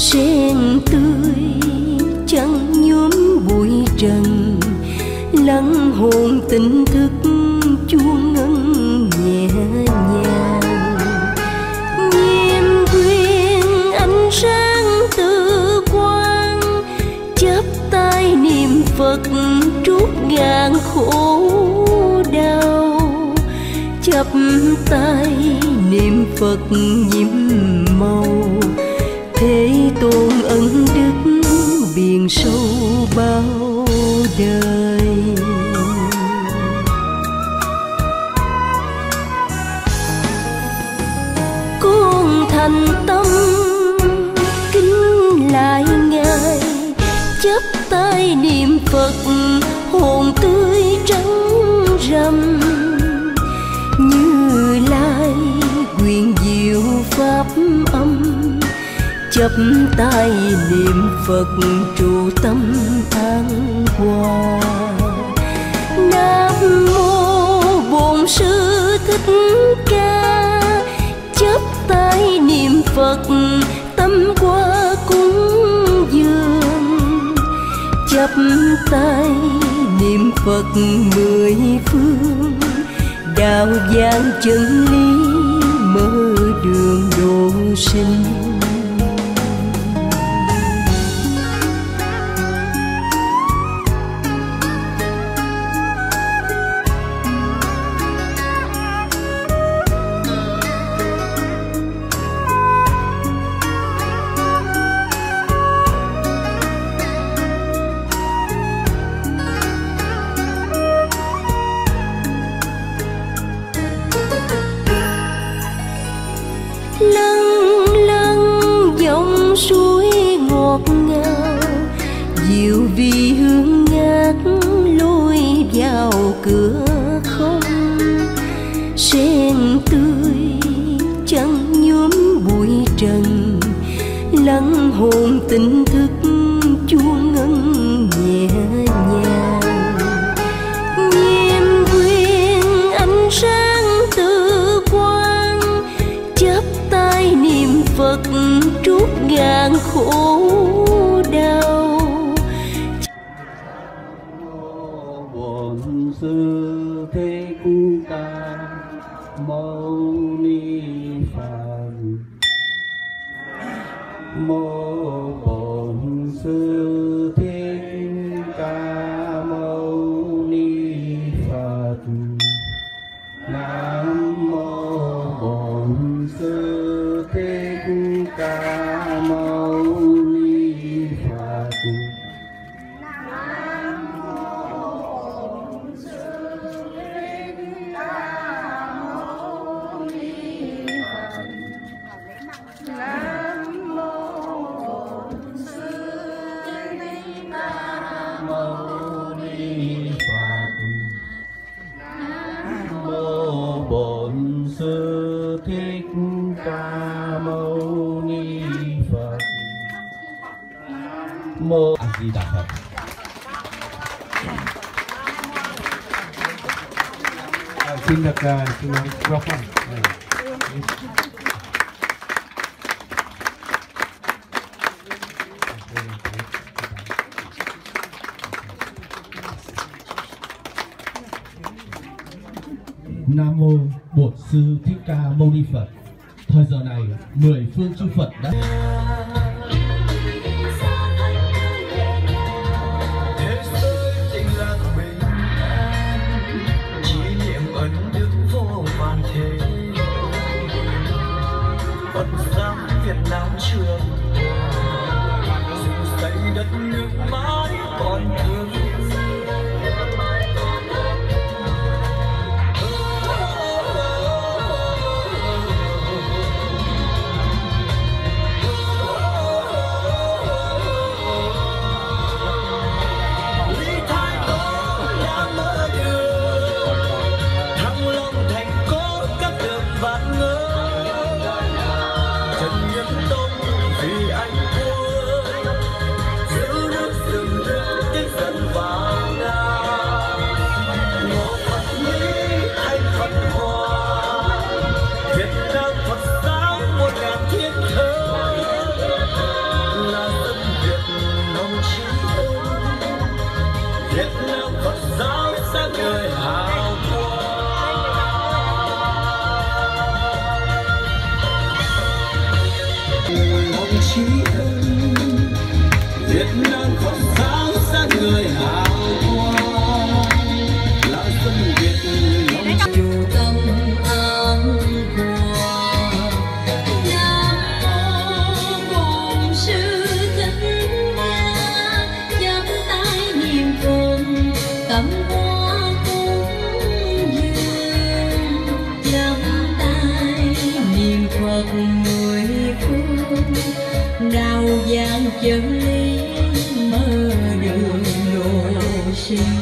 sen tươi chẳng nhuốm bụi trần, lắng hồn tỉnh thức chuông ngân nhẹ nhàng. Nhiệm quyền ánh sáng tự quang, chắp tay niệm Phật trút ngàn khổ đau. Chắp tay niệm Phật nhiệm màu, Thế Tôn ân đức biển sâu bao đời. Con thành tâm kính lại Ngài, chắp tay niệm Phật hồn tươi trắng râm. Như Lai quyền diệu pháp âm, chắp tay niệm Phật trụ tâm an hòa. Nam mô Bổn Sư Thích Ca, chắp tay niệm Phật tâm qua cúng dường. Chắp tay niệm Phật mười phương, đạo giảng chân lý mở đường độ sinh. Suối ngọt ngào, diệu vì hương ngát lối vào cửa không. Sen tươi chẳng nhuốm bụi trần, lắng hồn tỉnh thức chuông ngân nhẹ nhàng. Nhiệm quyền ánh sáng tự quang, chắp tay niệm Phật trút ngàn khổ đau. Bổn Sư Thích Ca Mâu Ni Phật. Mô Bổn Sư Thích Ca Mâu Ni Phật. Nam mô Bổn Sư Thích Ca Mâu Ni Phật. Nam mô Bổn Sư Thích Ca Mâu Ni Phật. Nam mô Bổn Sư Thích Ca Mâu Ni Phật. Nam mô Bổn Sư Thích Ca Mâu Ni Phật. Mô A Di Đà Phật. Xin được xin microphone. Nam mô Bổn Sư Thích Ca Mâu Ni Phật. Thời giờ này, 10 phương chư Phật đã Phật giáo Việt Nam trường xây đất nước mãi còn thương. Vì anh quân giữ nước rừng nước tri ân. Việt Nam khóc sáng ra người hào quang, là dân Việt lòng chủ tâm an hòa. Nam mô Bổn Sư Thích Ca, chắp tay niệm Phật tắm hoa cúng dường, chắp tay niệm Phật mười phương, đạo giảng chân lý mở đường độ sinh.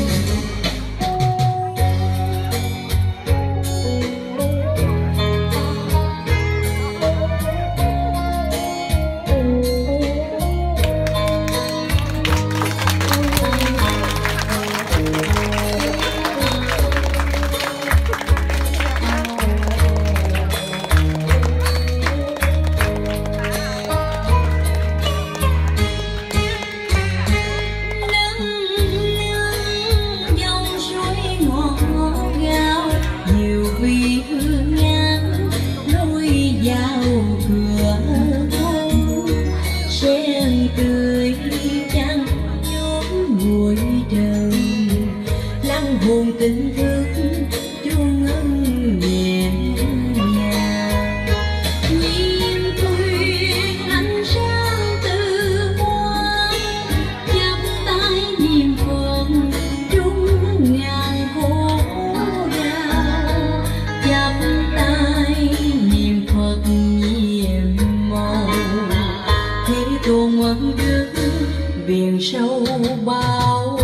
Hồn tình thương chuông ân nhẹ nhàng, nhìn tuyên ánh sáng từ quan, chắp tay niệm Phật trung ngàn khổ đau, chắp tay niệm Phật nhiệm màu, thế tôn ân đức biển sâu bao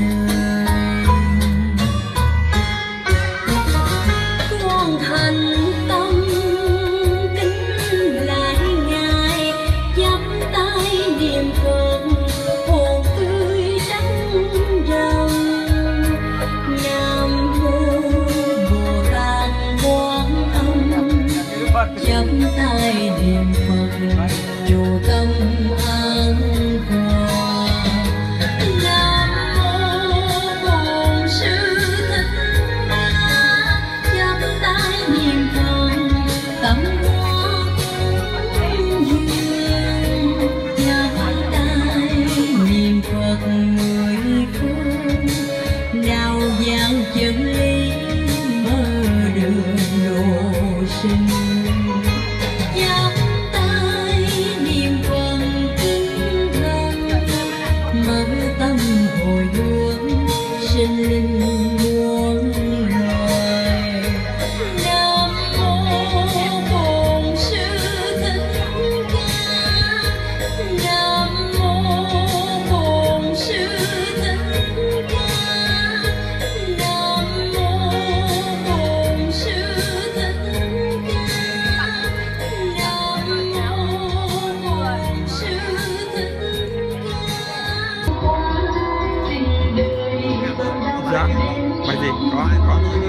chắp tay niệm Phật chủ tâm an hòa. Nam mô Bổn Sư Thích Ca, chắp tay niệm Phật tắm hoa cúng dường, chắp tay niệm Phật mười phương, đạo giảng chân lý mở đường độ sinh. Sinh linh muôn loài. Nam mô Bổn Sư Thích Ca, Nam mô Bổn Sư Thích Ca, Nam mô Bổn Sư Thích Ca, Nam mô Bổn Sư Thích Ca. Dạ, bài gì? Có thôi.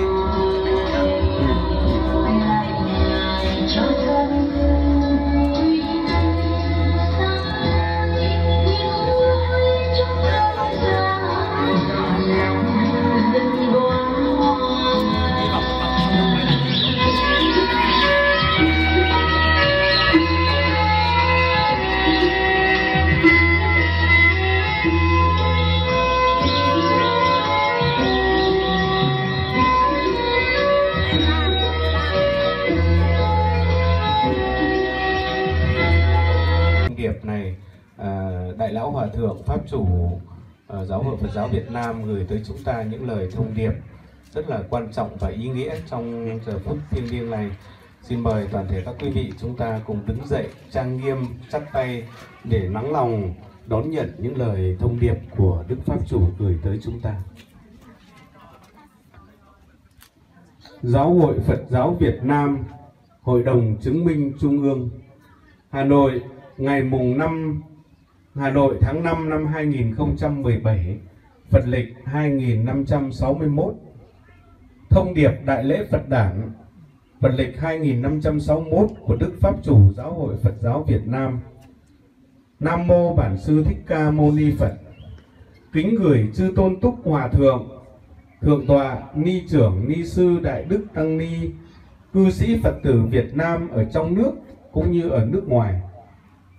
Này Đại lão Hòa thượng Pháp chủ Giáo hội Phật giáo Việt Nam gửi tới chúng ta những lời thông điệp rất là quan trọng và ý nghĩa trong giờ phút thiêng liêng này. Xin mời toàn thể các quý vị chúng ta cùng đứng dậy trang nghiêm chắp tay để nắng lòng đón nhận những lời thông điệp của Đức Pháp chủ gửi tới chúng ta. Giáo hội Phật giáo Việt Nam, Hội đồng chứng minh Trung ương, Hà Nội, ngày mùng 5 Hà Nội tháng 5 năm 2017, Phật lịch 2561. Thông điệp Đại lễ Phật Đản Phật lịch 2561 của Đức Pháp chủ Giáo hội Phật giáo Việt Nam. Nam mô Bản Sư Thích Ca Mâu Ni Phật. Kính gửi chư tôn túc hòa thượng, thượng tọa ni trưởng ni sư Đại đức Tăng ni, cư sĩ Phật tử Việt Nam ở trong nước cũng như ở nước ngoài.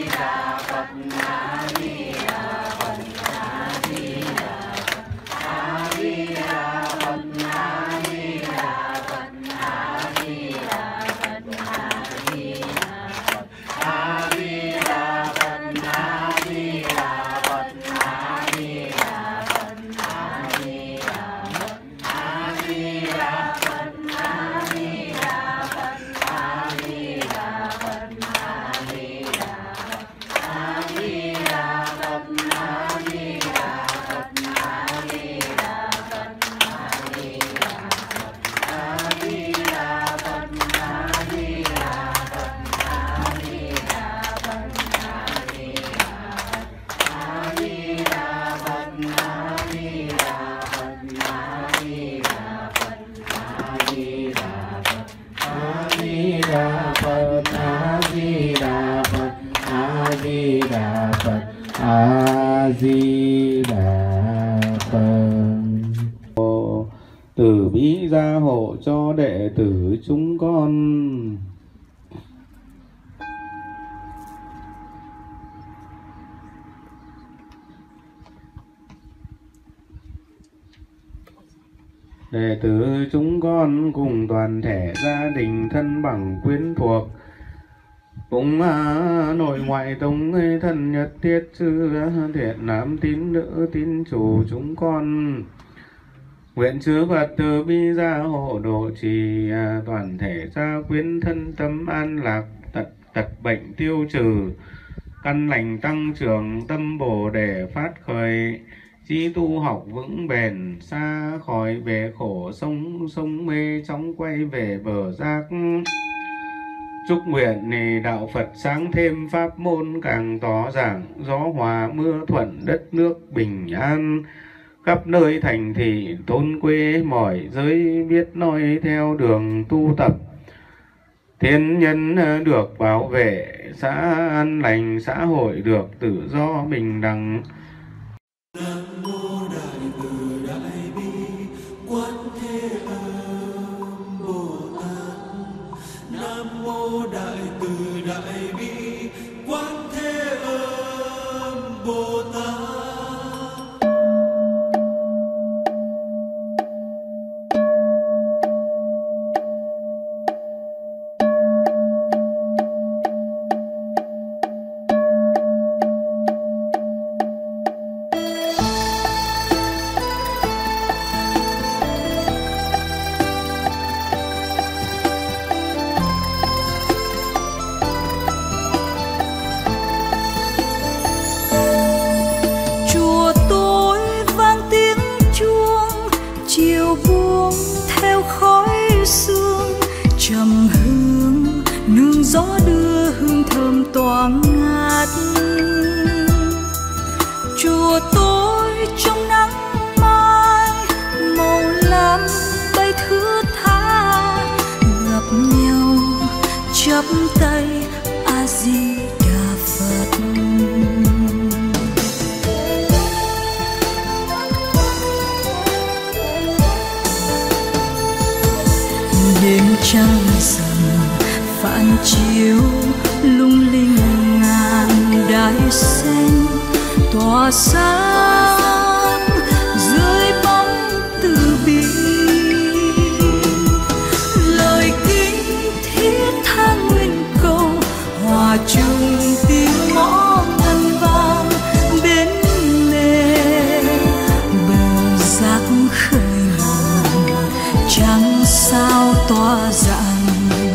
Di Đà Phật. Từ bi gia hộ cho đệ tử chúng con. Đệ tử chúng con cùng toàn thể gia đình thân bằng quyến thuộc, cùng nội ngoại tông thân nhất thiết sư thiện nam tín nữ tín chủ chúng con nguyện chư Phật từ bi gia hộ độ trì toàn thể gia quyến thân tâm an lạc, tật bệnh tiêu trừ, căn lành tăng trưởng, tâm bồ đề phát khởi, chí tu học vững bền, xa khỏi bể khổ sông mê chóng quay về bờ giác. Chúc nguyện đạo Phật sáng thêm, pháp môn càng tỏ giảng, gió hòa mưa thuận, đất nước bình an, khắp nơi thành thị thôn quê mọi giới biết noi theo đường tu tập, thiên nhân được bảo vệ, xã an lành, xã hội được tự do bình đẳng. Nam mô Đại Từ Đại Bi Quán Thế Âm Bồ Tát. Nam mô Đại Từ Đại Bi Quán Thế Âm Bồ Tát. Trầm hương nương gió đưa hương thơm thoảng ngát. Chùa tôi trong nắng mai màu lam bay thướt tha, gặp nhau chắp tay A Di Đà Phật. Đêm trăng rằm phản chiếu lung linh ngàn đài sen tỏa sáng dưới bóng từ bi. Lời kinh thiết tha nguyện cầu hòa chung tiếng mõ ngân vang bên lề bờ giác khơi hồn trăng sao tỏa rạng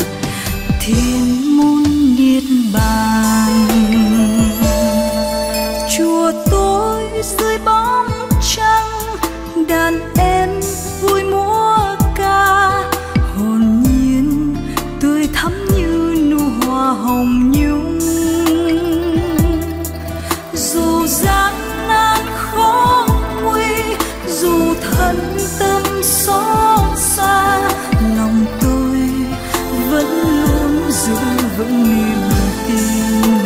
thiên môn niết bàn. Chùa tôi dưới bóng trăng đàn em vui múa ca, hồn nhiên tươi thắm như nụ hoa hồng nhung. Dù gian nan khó nguy, dù thân tâm xót xa, lòng tôi vẫn luôn giữ vững niềm tin.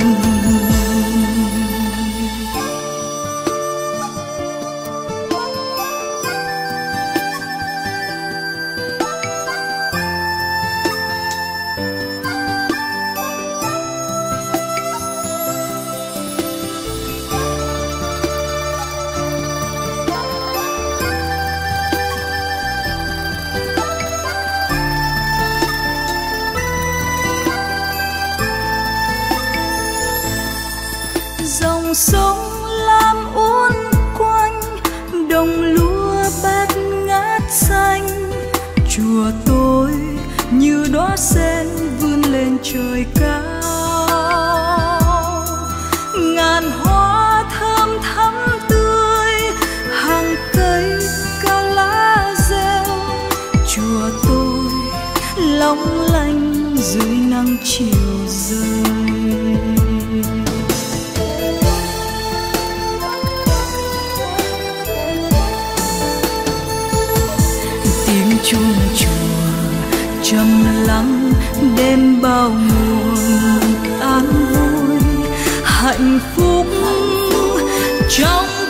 Dòng sông lam uốn quanh, đồng lúa bát ngát xanh. Chùa tôi như đóa sen vươn lên trời cao, ngàn hoa thơm thắm tươi, hàng cây cao lá rêu. Chùa tôi long lanh dưới nắng chiều rơi. Chuông chùa trầm lắng đêm bao nguồn an vui hạnh phúc trong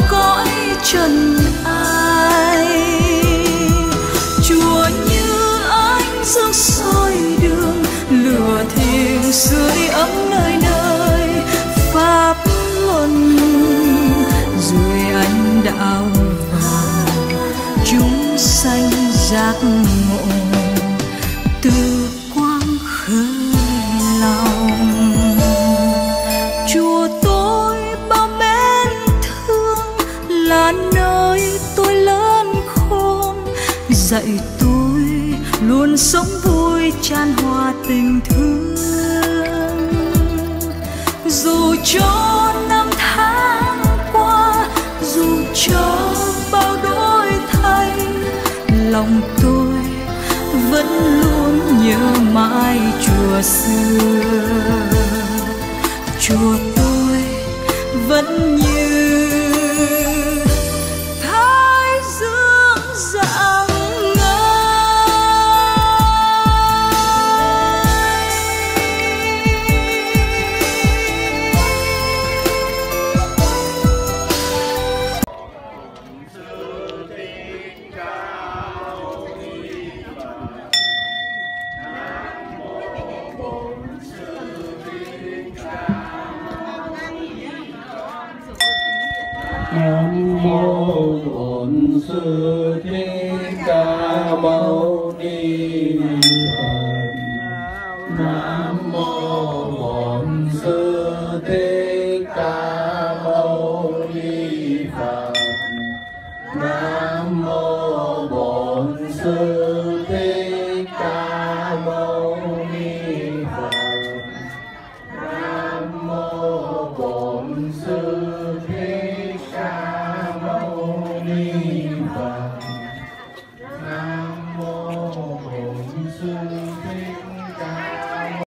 đèn sưởi ấm nơi nơi pháp luân, rồi anh đạo vào chúng sanh giác ngộ từ quang khơi lòng. Chùa tôi bao mến thương là nơi tôi lớn khôn, dạy tôi luôn sống vui chan hòa tình thương. Dù cho năm tháng qua, dù cho bao đổi thay, lòng tôi vẫn luôn nhớ mãi chùa xưa. Chùa tôi vẫn như thái dương rạng Nam mô Bổn Sư Thích Ca Mâu Ni Phật. Nam mô Bổn Sư Thích Ca Mâu Ni Phật. Nam mô Bổn Sư Thích Ca Mâu Ni Phật. Nam mô Bổn Sư Thích Ca Mâu Ni